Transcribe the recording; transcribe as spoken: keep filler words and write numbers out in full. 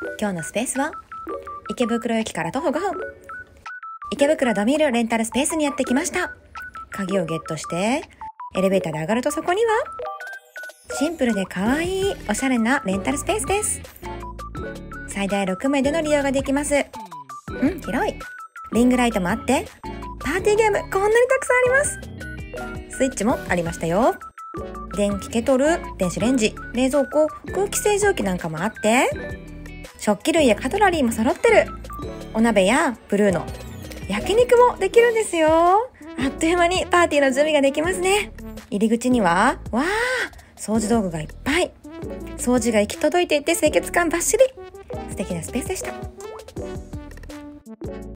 今日のスペースは池袋駅から徒歩ごふん、池袋ドミールレンタルスペースにやってきました。鍵をゲットしてエレベーターで上がると、そこにはシンプルで可愛いおしゃれなレンタルスペースです。最大ろくめいでの利用ができます。うん広い。リングライトもあってパーティーゲームこんなにたくさんあります。スイッチもありましたよ。電気ケトル、電子レンジ、冷蔵庫、空気清浄機なんかもあって、食器類やカトラリーも揃ってる。お鍋やブルーの焼肉もできるんですよ。あっという間にパーティーの準備ができますね。入り口にはわー掃除道具がいっぱい。掃除が行き届いていて清潔感バッシリ。素敵なスペースでした。